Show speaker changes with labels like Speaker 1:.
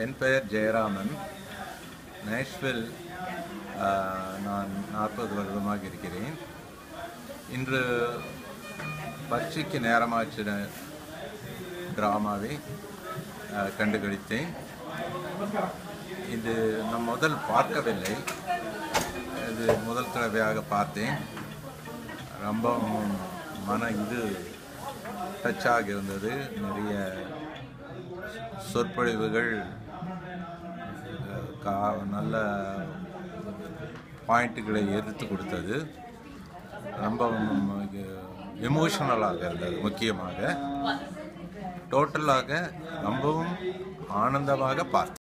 Speaker 1: என் பெயர் ஜெயராமன். நேஷ்வில் நான் 40 வருடமாக இருக்கிறேன். இன்று பரீட்சைக்கு நேரமாச்சு டிராமாவை கண்டுகளித்தேன். இது நான் முதல் பார்க்கவில்லை, இது முதல் தடவையாக பார்த்தேன். ரொம்ப இது டச்சாக இருந்தது. நிறைய சொற்பொழிவுகள், நல்ல பாயிண்ட்டுகளை எடுத்து கொடுத்தது. ரொம்ப எமோஷனலாக இருந்தது. முக்கியமாக டோட்டலாக ரொம்பவும் ஆனந்தமாக பார்த்தேன்.